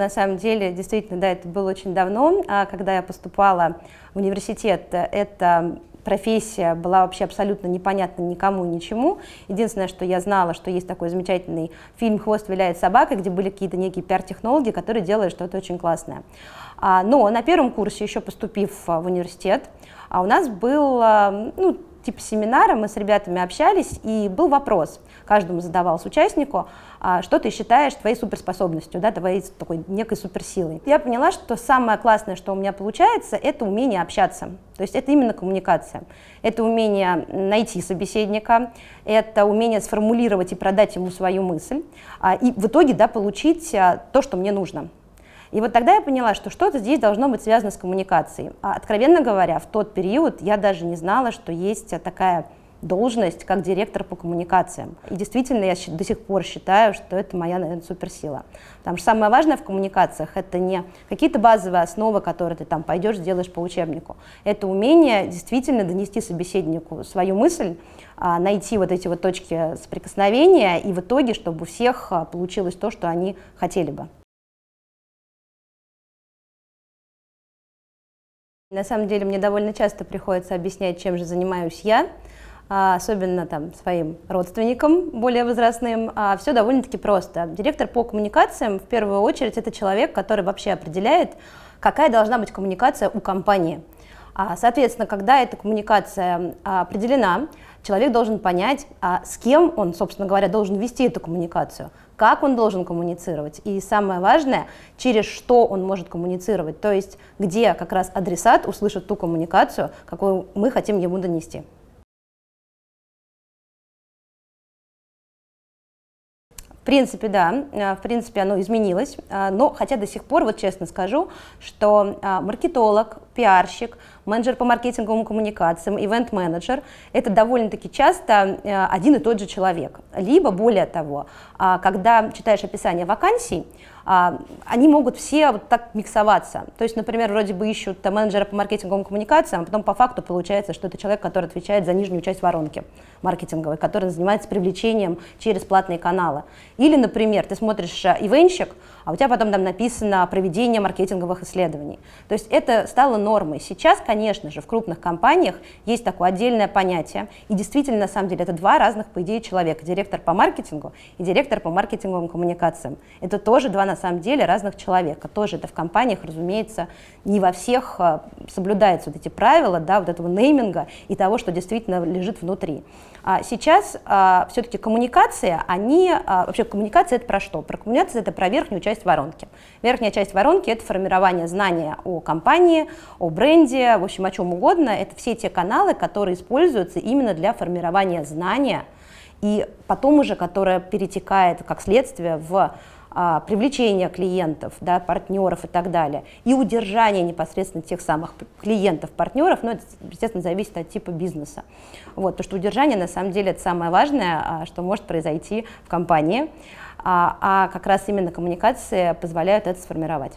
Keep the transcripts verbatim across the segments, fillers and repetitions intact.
На самом деле, действительно, да, это было очень давно. Когда я поступала в университет, эта профессия была вообще абсолютно непонятна никому и ничему. Единственное, что я знала, что есть такой замечательный фильм «Хвост виляет собакой», где были какие-то некие пиар-технологи, которые делали что-то очень классное. Но на первом курсе, еще поступив в университет, у нас был, ну, типа семинара, мы с ребятами общались, и был вопрос, каждому задавался участнику, что ты считаешь твоей суперспособностью, да, твоей такой некой суперсилой. Я поняла, что самое классное, что у меня получается, это умение общаться, то есть это именно коммуникация, это умение найти собеседника, это умение сформулировать и продать ему свою мысль, и в итоге, да, получить то, что мне нужно. И вот тогда я поняла, что что-то здесь должно быть связано с коммуникацией. А, откровенно говоря, в тот период я даже не знала, что есть такая должность, как директор по коммуникациям. И действительно, я до сих пор считаю, что это моя, наверное, суперсила. Потому что самое важное в коммуникациях — это не какие-то базовые основы, которые ты там пойдешь, сделаешь по учебнику. Это умение действительно донести собеседнику свою мысль, найти вот эти вот точки соприкосновения, и в итоге, чтобы у всех получилось то, что они хотели бы. На самом деле мне довольно часто приходится объяснять, чем же занимаюсь я, особенно там своим родственникам более возрастным. Все довольно-таки просто. Директор по коммуникациям в первую очередь это человек, который вообще определяет, какая должна быть коммуникация у компании. Соответственно, когда эта коммуникация определена, человек должен понять, с кем он, собственно говоря, должен вести эту коммуникацию, как он должен коммуницировать, и самое важное, через что он может коммуницировать, то есть где как раз адресат услышит ту коммуникацию, какую мы хотим ему донести. В принципе, да, в принципе оно изменилось, но хотя до сих пор, вот честно скажу, что маркетолог, пиарщик, менеджер по маркетинговым коммуникациям, ивент-менеджер – это довольно-таки часто один и тот же человек. Либо, более того, когда читаешь описание вакансий, они могут все вот так миксоваться. То есть, например, вроде бы ищут менеджера по маркетинговым коммуникациям, а потом по факту получается, что это человек, который отвечает за нижнюю часть воронки маркетинговой, который занимается привлечением через платные каналы. Или, например, ты смотришь ивенщик, а у тебя потом там написано проведение маркетинговых исследований. То есть это стало нормой. Сейчас, конечно же, в крупных компаниях есть такое отдельное понятие, и действительно, на самом деле, это два разных, по идее, человека. Директор по маркетингу и директор по маркетинговым коммуникациям. Это тоже два, на самом деле, разных человека. Тоже это в компаниях, разумеется, не во всех соблюдаются вот эти правила, да, вот этого нейминга и того, что действительно лежит внутри. А сейчас а, все-таки коммуникация, они, а, вообще коммуникация это про что? Про коммуникацию это про верхнюю часть воронки. Верхняя часть воронки это формирование знания о компании, о бренде, в общем, о чем угодно. Это все те каналы, которые используются именно для формирования знания и потом уже, которое перетекает как следствие в а, привлечение клиентов, да, партнеров и так далее, и удержание непосредственно тех самых клиентов, партнеров, но это, естественно, зависит от типа бизнеса. Вот, потому что удержание, на самом деле, это самое важное, а, что может произойти в компании, а, а как раз именно коммуникации позволяют это сформировать.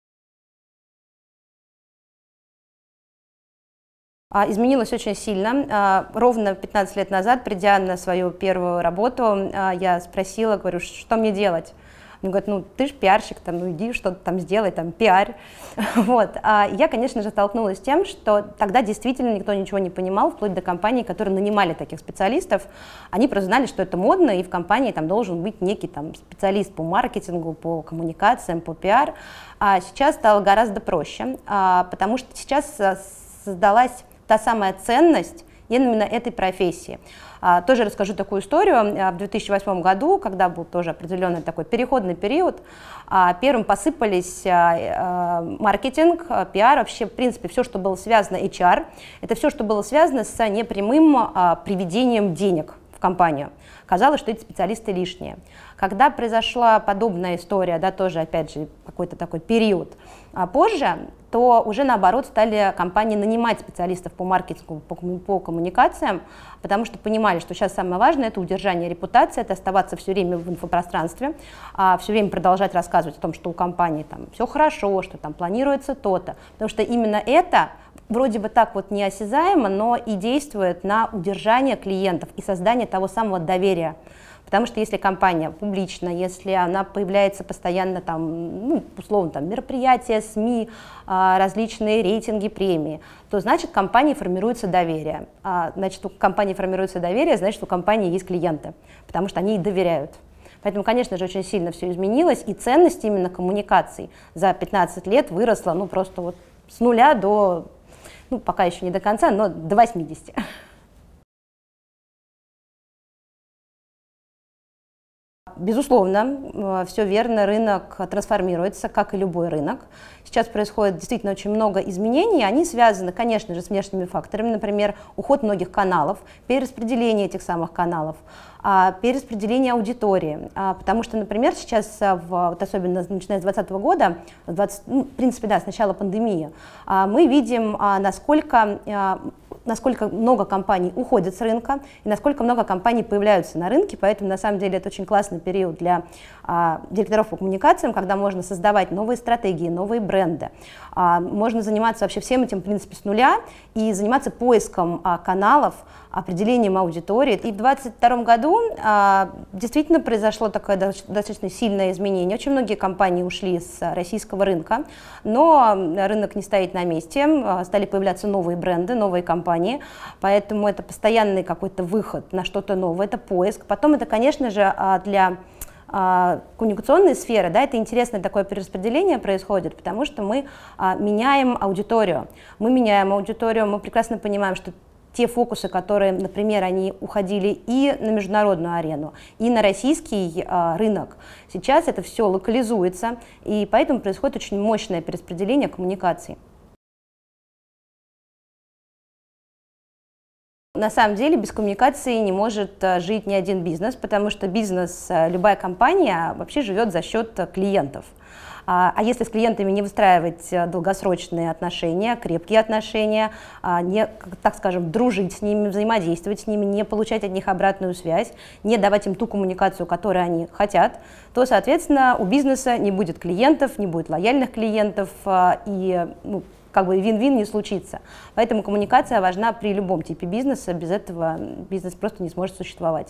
Изменилось очень сильно. Ровно пятнадцать лет назад, придя на свою первую работу, я спросила, говорю, что мне делать? Мне говорят, ну ты же пиарщик, там, ну иди что-то там сделай, там пиарь. Вот. А я, конечно же, столкнулась с тем, что тогда действительно никто ничего не понимал, вплоть до компаний, которые нанимали таких специалистов. Они просто знали, что это модно, и в компании там должен быть некий там специалист по маркетингу, по коммуникациям, по пиар. А сейчас стало гораздо проще, потому что сейчас создалась та самая ценность именно этой профессии. А, тоже расскажу такую историю. В две тысячи восьмом году, когда был тоже определенный такой переходный период, а, первым посыпались а, а, маркетинг, а, пиар, вообще, в принципе, все, что было связано, эйч ар, это все, что было связано с непрямым а, приведением денег в компанию. Казалось, что эти специалисты лишние. Когда произошла подобная история, да, тоже, опять же, какой-то такой период а позже, то уже наоборот стали компании нанимать специалистов по маркетингу, по, по коммуникациям, потому что понимали, что сейчас самое важное – это удержание репутации, это оставаться все время в инфопространстве, а все время продолжать рассказывать о том, что у компании там все хорошо, что там планируется то-то, потому что именно это вроде бы так вот неосязаемо, но и действует на удержание клиентов и создание того самого доверия. Потому что если компания публична, если она появляется постоянно, там, ну, условно, там, мероприятия, СМИ, различные рейтинги, премии, то значит, компании формируется доверие. А, значит, у компании формируется доверие, значит, у компании есть клиенты, потому что они ей доверяют. Поэтому, конечно же, очень сильно все изменилось, и ценность именно коммуникаций за пятнадцать лет выросла, ну, просто вот с нуля до, ну, пока еще не до конца, но до восьмидесяти. Безусловно, все верно, рынок трансформируется, как и любой рынок. Сейчас происходит действительно очень много изменений, они связаны, конечно же, с внешними факторами, например, уход многих каналов, перераспределение этих самых каналов, перераспределение аудитории, потому что, например, сейчас, вот особенно начиная с двадцатого года, двадцать, ну, в принципе, да, с начала пандемии, мы видим, насколько насколько много компаний уходят с рынка и насколько много компаний появляются на рынке, поэтому на самом деле это очень классный период для а, директоров по коммуникациям, когда можно создавать новые стратегии, новые бренды. А, можно заниматься вообще всем этим, в принципе, с нуля и заниматься поиском а, каналов, определением аудитории. И в две тысячи двадцать втором году а, действительно произошло такое достаточно сильное изменение. Очень многие компании ушли с российского рынка, но рынок не стоит на месте, стали появляться новые бренды, новые компании. Поэтому это постоянный какой-то выход на что-то новое, это поиск. Потом это, конечно же, для коммуникационной сферы, да, это интересное такое перераспределение происходит, потому что мы меняем аудиторию. Мы меняем аудиторию, мы прекрасно понимаем, что те фокусы, которые, например, они уходили и на международную арену, и на российский а, рынок, сейчас это все локализуется, и поэтому происходит очень мощное перераспределение коммуникаций. На самом деле без коммуникации не может жить ни один бизнес, потому что бизнес, любая компания вообще живет за счет клиентов. А если с клиентами не выстраивать долгосрочные отношения, крепкие отношения, не, так скажем, дружить с ними, взаимодействовать с ними, не получать от них обратную связь, не давать им ту коммуникацию, которую они хотят, то, соответственно, у бизнеса не будет клиентов, не будет лояльных клиентов, и ну, как бы вин-вин не случится. Поэтому коммуникация важна при любом типе бизнеса, без этого бизнес просто не сможет существовать.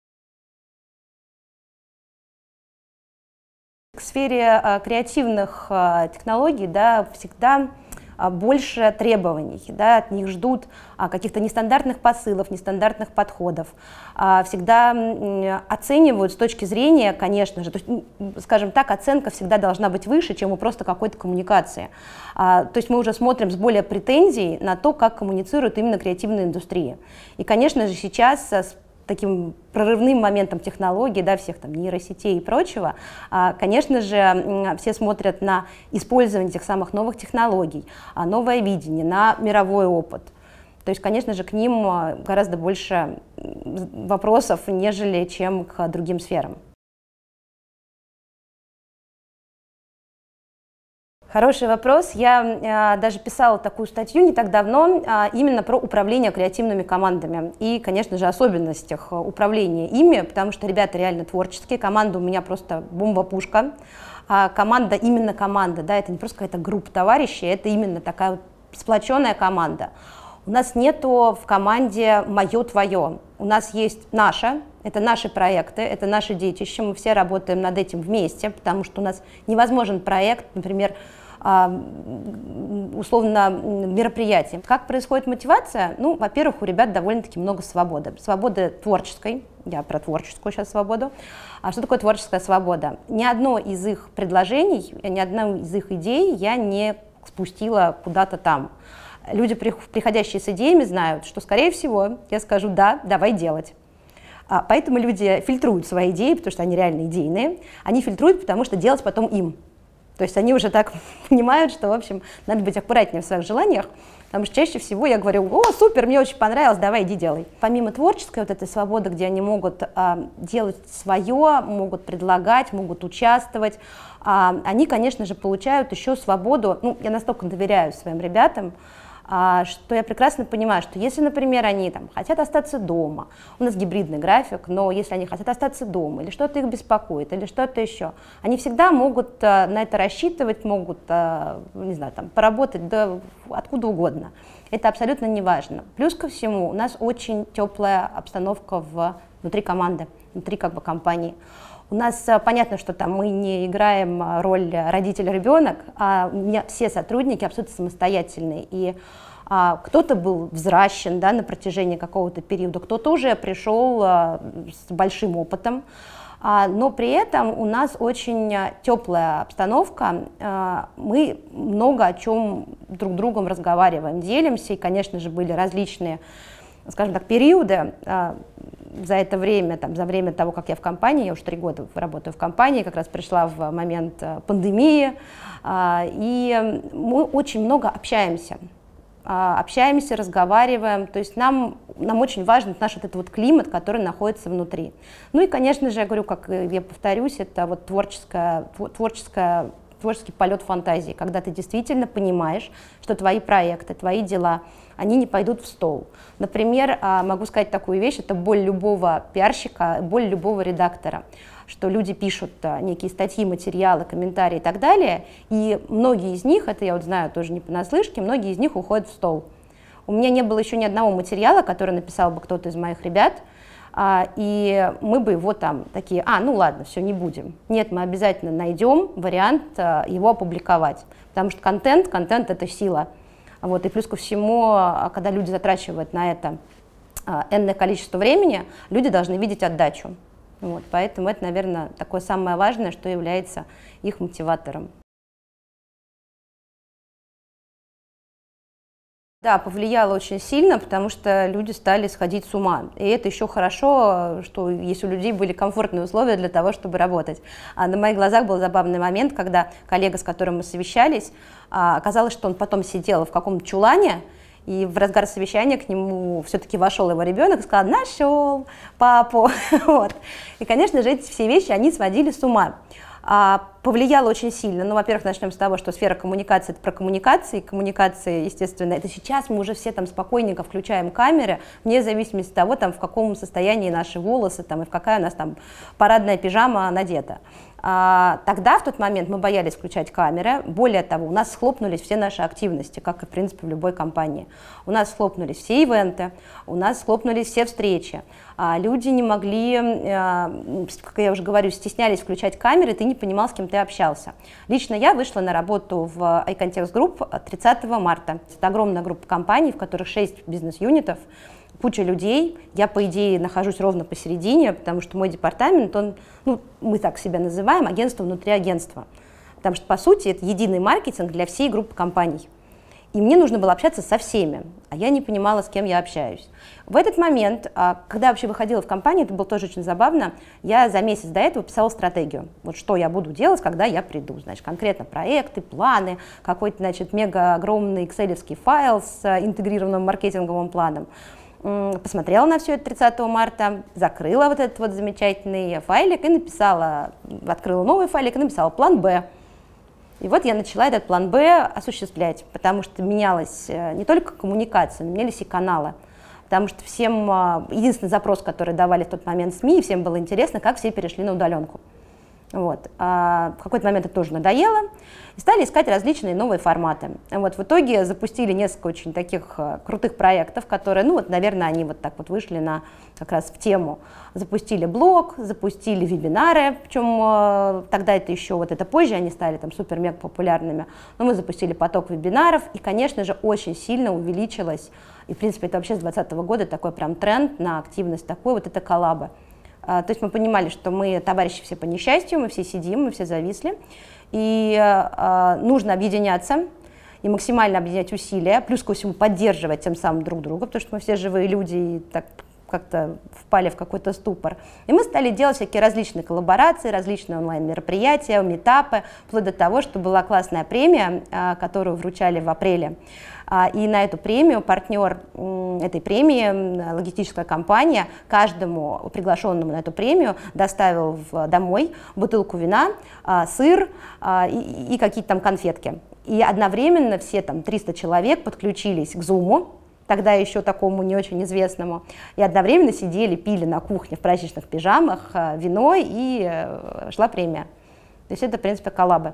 В сфере а, креативных а, технологий, да, всегда а, больше требований, да, от них ждут а, каких-то нестандартных посылов, нестандартных подходов, а, всегда м, оценивают с точки зрения, конечно же, то есть, скажем так, оценка всегда должна быть выше, чем у просто какой-то коммуникации. А, то есть мы уже смотрим с более претензией на то, как коммуницирует именно креативная индустрия. И, конечно же, сейчас с таким прорывным моментом технологий, да, всех там нейросетей и прочего, а, конечно же, все смотрят на использование тех самых новых технологий, а, новое видение, на мировой опыт. То есть, конечно же, к ним гораздо больше вопросов, нежели чем к другим сферам. Хороший вопрос. Я э, даже писала такую статью не так давно э, именно про управление креативными командами и, конечно же, особенностях управления ими, потому что ребята реально творческие, команда у меня просто бомба-пушка. А команда, именно команда, да, это не просто какая-то группа товарищей, это именно такая вот сплоченная команда. У нас нету в команде «моё-твоё», у нас есть «наше», это наши проекты, это наши детище, мы все работаем над этим вместе, потому что у нас невозможен проект, например, условно мероприятие. Как происходит мотивация? Ну, во-первых, у ребят довольно-таки много свободы. Свободы творческой, я про творческую сейчас свободу. А что такое творческая свобода? Ни одно из их предложений, ни одну из их идей я не спустила куда-то там. Люди, приходящие с идеями, знают, что, скорее всего, я скажу «да, давай делать». А поэтому люди фильтруют свои идеи, потому что они реально идейные. Они фильтруют, потому что делать потом им. То есть они уже так понимают, что, в общем, надо быть аккуратнее в своих желаниях, потому что чаще всего я говорю: о, супер, мне очень понравилось, давай, иди делай. Помимо творческой вот этой свободы, где они могут а, делать свое, могут предлагать, могут участвовать, а, они, конечно же, получают еще свободу, ну, я настолько доверяю своим ребятам, а, что я прекрасно понимаю, что если, например, они там хотят остаться дома, у нас гибридный график, но если они хотят остаться дома, или что-то их беспокоит, или что-то еще, они всегда могут а, на это рассчитывать, могут, а, не знаю, там, поработать да, откуда угодно. Это абсолютно не важно. Плюс ко всему, у нас очень теплая обстановка в, внутри команды, внутри как бы компании. У нас понятно, что там мы не играем роль родитель-ребенок, а у меня все сотрудники абсолютно самостоятельные. И а, кто-то был взращен да, на протяжении какого-то периода, кто-то уже пришел а, с большим опытом. А, но при этом у нас очень теплая обстановка, а, мы много о чем друг с другом разговариваем, делимся, и, конечно же, были различные, скажем так, периоды а, за это время, там, за время того, как я в компании, я уже три года работаю в компании, как раз пришла в момент а, пандемии, а, и мы очень много общаемся. общаемся, разговариваем, то есть нам, нам очень важен наш вот этот вот климат, который находится внутри. Ну и, конечно же, я говорю, как я повторюсь, это вот творческая, творческая, творческий полет фантазии, когда ты действительно понимаешь, что твои проекты, твои дела, они не пойдут в стол. Например, могу сказать такую вещь, это боль любого пиарщика, боль любого редактора, что люди пишут некие статьи, материалы, комментарии и так далее, и многие из них, это я вот знаю тоже не понаслышке, многие из них уходят в стол. У меня не было еще ни одного материала, который написал бы кто-то из моих ребят, и мы бы его там такие, а, ну ладно, все, не будем. Нет, мы обязательно найдем вариант его опубликовать, потому что контент, контент — это сила. Вот, и плюс ко всему, когда люди затрачивают на это энное количество времени, люди должны видеть отдачу. Вот, поэтому это, наверное, такое самое важное, что является их мотиватором. Да, повлияло очень сильно, потому что люди стали сходить с ума. И это еще хорошо, что если у людей были комфортные условия для того, чтобы работать. А на моих глазах был забавный момент, когда коллега, с которым мы совещались, оказалось, что он потом сидел в каком-то чулане, и в разгар совещания к нему все-таки вошел его ребенок и сказал: «Нашел папу». Вот. И, конечно же, эти все вещи, они сводили с ума. А, повлияло очень сильно. Ну, во-первых, начнем с того, что сфера коммуникации — это про коммуникации. Коммуникации, естественно, это сейчас мы уже все там спокойненько включаем камеры, вне зависимости от того, там, в каком состоянии наши волосы, там, и в какая у нас там парадная пижама надета. А, тогда, в тот момент, мы боялись включать камеры. Более того, у нас схлопнулись все наши активности, как и, в принципе, в любой компании. У нас схлопнулись все ивенты, у нас схлопнулись все встречи. А, люди не могли, а, как я уже говорю, стеснялись включать камеры, ты не понимал, с кем ты общался. Лично я вышла на работу в iContext Group тридцатого марта. Это огромная группа компаний, в которых шесть бизнес-юнитов, куча людей. Я, по идее, нахожусь ровно посередине, потому что мой департамент, он, ну, мы так себя называем, агентство внутри агентства. Потому что, по сути, это единый маркетинг для всей группы компаний. И мне нужно было общаться со всеми, а я не понимала, с кем я общаюсь. В этот момент, когда я вообще выходила в компанию, это было тоже очень забавно, я за месяц до этого писала стратегию. Вот что я буду делать, когда я приду. Значит, конкретно проекты, планы, какой-то, значит, мега огромный экселевский файл с интегрированным маркетинговым планом. Посмотрела на все это тридцатого марта, закрыла вот этот вот замечательный файлик и написала, открыла новый файлик и написала план Б. И вот я начала этот план Б осуществлять, потому что менялась не только коммуникация, но менялись и каналы. Потому что всем, единственный запрос, который давали в тот момент СМИ, всем было интересно, как все перешли на удаленку. Вот. А в какой-то момент это тоже надоело, и стали искать различные новые форматы. Вот. В итоге запустили несколько очень таких крутых проектов, которые, ну вот, наверное, они вот так вот вышли на, как раз в тему. Запустили блог, запустили вебинары, причем тогда это еще, вот это позже, они стали там супер-мега популярными, но мы запустили поток вебинаров, и, конечно же, очень сильно увеличилось, и, в принципе, это вообще с двадцатого года такой прям тренд на активность, такой вот это коллабы. То есть мы понимали, что мы товарищи все по несчастью, мы все сидим, мы все зависли, и э, нужно объединяться и максимально объединять усилия, плюс ко всему поддерживать тем самым друг друга, потому что мы все живые люди и так как-то впали в какой-то ступор. И мы стали делать всякие различные коллаборации, различные онлайн-мероприятия, митапы, вплоть до того, что была классная премия, э, которую вручали в апреле. И на эту премию, партнер этой премии, логистическая компания, каждому приглашенному на эту премию доставил домой бутылку вина, сыр и какие-то там конфетки. И одновременно все там триста человек подключились к Zoom, тогда еще такому не очень известному, и одновременно сидели, пили на кухне в праздничных пижамах вино, и шла премия. То есть это, в принципе, коллабы.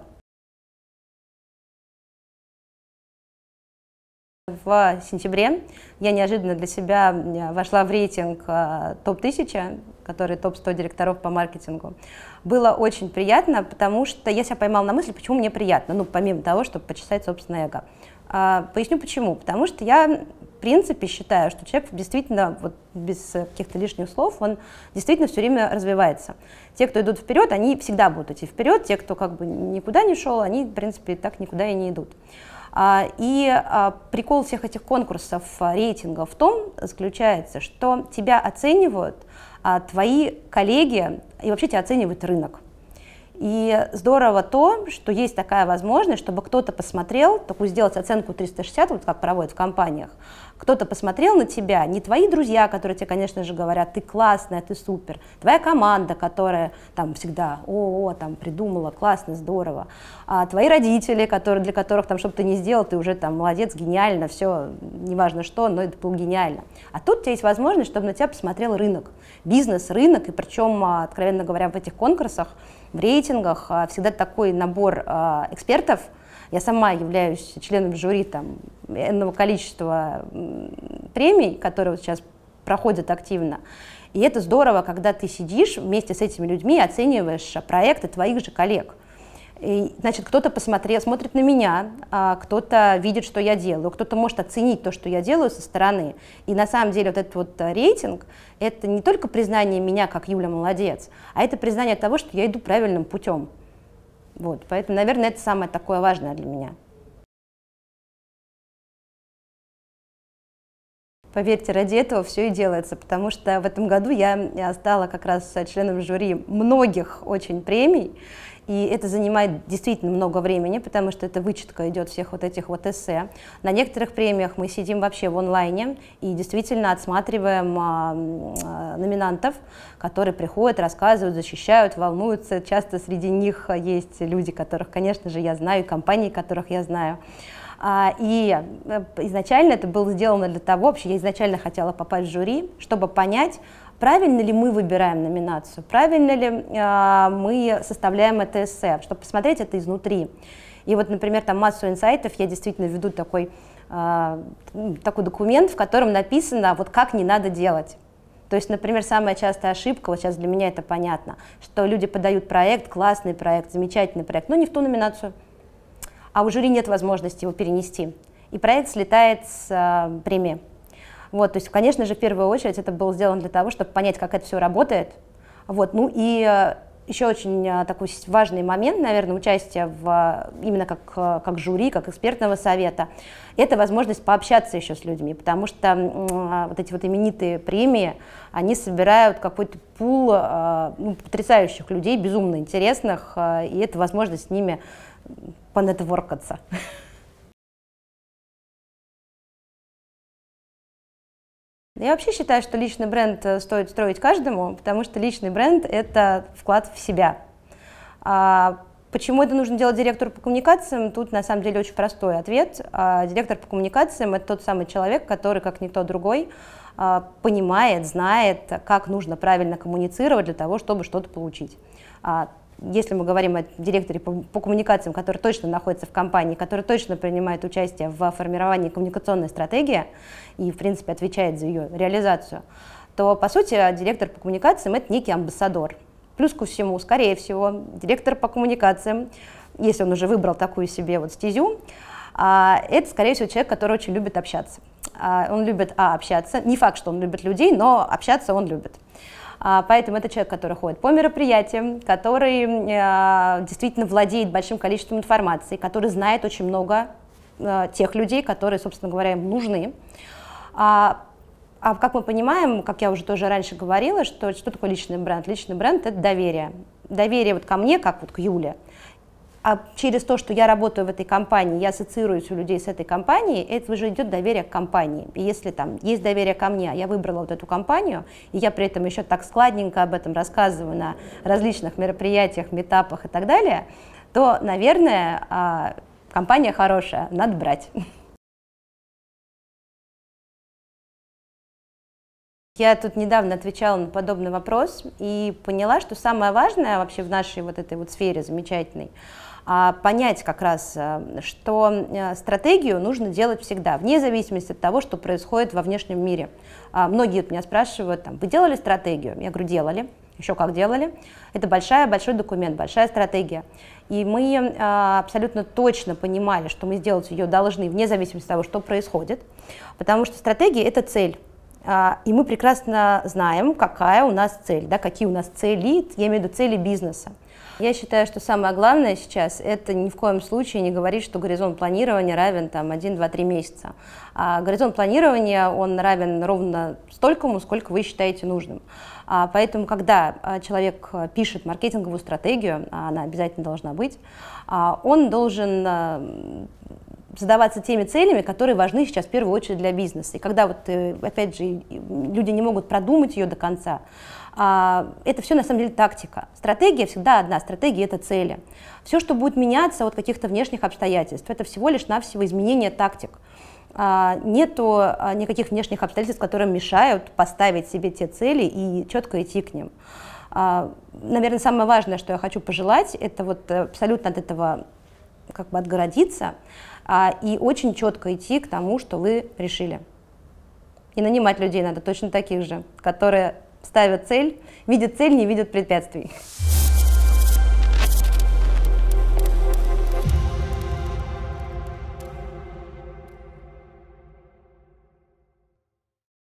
В сентябре я неожиданно для себя вошла в рейтинг топ тысяча, который топ сто директоров по маркетингу. Было очень приятно, потому что я себя поймала на мысли, почему мне приятно, ну, помимо того, чтобы почесать собственное эго. А, поясню почему. Потому что я, в принципе, считаю, что человек действительно, вот, без каких-то лишних слов, он действительно все время развивается. Те, кто идут вперед, они всегда будут идти вперед, те, кто как бы никуда не шел, они, в принципе, так никуда и не идут. И прикол всех этих конкурсов, рейтингов в том заключается, что тебя оценивают твои коллеги, и вообще тебя оценивает рынок. И здорово то, что есть такая возможность, чтобы кто-то посмотрел, такую сделать оценку триста шестьдесят, вот как проводят в компаниях, кто-то посмотрел на тебя, не твои друзья, которые тебе, конечно же, говорят, ты классная, ты супер, твоя команда, которая там всегда, о, -о там придумала, классно, здорово, а твои родители, которые, для которых там, что бы ты ни сделал, ты уже там молодец, гениально, все, неважно что, но это было гениально. А тут у тебя есть возможность, чтобы на тебя посмотрел рынок, бизнес, рынок, и причем, откровенно говоря, в этих конкурсах, в рейтингах всегда такой набор экспертов. Я сама являюсь членом жюри там энного количества премий, которые вот сейчас проходят активно. И это здорово, когда ты сидишь вместе с этими людьми и оцениваешь проекты твоих же коллег. И, значит, кто-то посмотрел, смотрит на меня, а кто-то видит, что я делаю, кто-то может оценить то, что я делаю со стороны. И на самом деле вот этот вот рейтинг – это не только признание меня, как Юля молодец, а это признание того, что я иду правильным путем. Вот, поэтому, наверное, это самое такое важное для меня. Поверьте, ради этого все и делается, потому что в этом году я стала как раз членом жюри многих очень премий, и это занимает действительно много времени, потому что это вычетка идет всех вот этих вот эссе. На некоторых премиях мы сидим вообще в онлайне и действительно отсматриваем а, а, номинантов, которые приходят, рассказывают, защищают, волнуются. Часто среди них есть люди, которых, конечно же, я знаю, и компании, которых я знаю. И изначально это было сделано для того, вообще я изначально хотела попасть в жюри, чтобы понять, правильно ли мы выбираем номинацию, правильно ли мы составляем это эссе, чтобы посмотреть это изнутри. И вот, например, там массу инсайтов, я действительно веду такой, такой документ, в котором написано, вот как не надо делать. То есть, например, самая частая ошибка, вот сейчас для меня это понятно, что люди подают проект, классный проект, замечательный проект, но не в ту номинацию. А у жюри нет возможности его перенести, и проект слетает с э, премии. Вот, то есть, конечно же, в первую очередь это было сделано для того, чтобы понять, как это все работает. Вот, ну и э, еще очень э, такой важный момент, наверное, участия в, именно как, э, как жюри, как экспертного совета, это возможность пообщаться еще с людьми, потому что э, вот эти вот именитые премии, они собирают какой-то пул э, ну, потрясающих людей, безумно интересных, э, и это возможность с ними понетворкаться. Я вообще считаю, что личный бренд стоит строить каждому, потому что личный бренд – это вклад в себя. А почему это нужно делать директору по коммуникациям? Тут на самом деле очень простой ответ. А директор по коммуникациям – это тот самый человек, который, как никто другой, понимает, знает, как нужно правильно коммуницировать для того, чтобы что-то получить. Если мы говорим о директоре по, по коммуникациям, который точно находится в компании, который точно принимает участие в формировании коммуникационной стратегии и, в принципе, отвечает за ее реализацию, то, по сути, директор по коммуникациям – это некий амбассадор. Плюс ко всему, скорее всего, директор по коммуникациям, если он уже выбрал такую себе вот стезю, это, скорее всего, человек, который очень любит общаться. Он любит, а, общаться, не факт, что он любит людей, но общаться он любит. Поэтому это человек, который ходит по мероприятиям, который э, действительно владеет большим количеством информации, который знает очень много э, тех людей, которые, собственно говоря, им нужны. А, а как мы понимаем, как я уже тоже раньше говорила, что, что такое личный бренд? Личный бренд – это доверие. Доверие вот ко мне, как вот к Юле. А через то, что я работаю в этой компании, я ассоциируюсь у людей с этой компанией, это уже идет доверие к компании. И если там есть доверие ко мне, я выбрала вот эту компанию, и я при этом еще так складненько об этом рассказываю на различных мероприятиях, митапах и так далее, то, наверное, компания хорошая, надо брать. Я тут недавно отвечала на подобный вопрос и поняла, что самое важное вообще в нашей вот этой вот сфере замечательной, понять как раз, что стратегию нужно делать всегда, вне зависимости от того, что происходит во внешнем мире. Многие меня спрашивают, там, вы делали стратегию? Я говорю, делали. Еще как делали. Это большая, большой документ, большая стратегия. И мы а, абсолютно точно понимали, что мы сделать ее должны вне зависимости от того, что происходит, потому что стратегия – это цель. А, и мы прекрасно знаем, какая у нас цель, да, какие у нас цели, я имею в виду цели бизнеса. Я считаю, что самое главное сейчас – это ни в коем случае не говорить, что горизонт планирования равен там, один, два, три месяца. А горизонт планирования, он равен ровно столькому, сколько вы считаете нужным. А поэтому, когда человек пишет маркетинговую стратегию, а она обязательно должна быть, он должен задаваться теми целями, которые важны сейчас в первую очередь для бизнеса. И когда, вот, опять же, люди не могут продумать ее до конца, это все на самом деле тактика. Стратегия всегда одна, стратегия – это цели. Все, что будет меняться от каких-то внешних обстоятельств, это всего лишь навсего изменение тактик. Нету никаких внешних обстоятельств, которые мешают поставить себе те цели и четко идти к ним. Наверное, самое важное, что я хочу пожелать, это вот абсолютно от этого как бы отгородиться и очень четко идти к тому, что вы решили. И нанимать людей надо точно таких же, которые ставят цель, видят цель, не видят препятствий.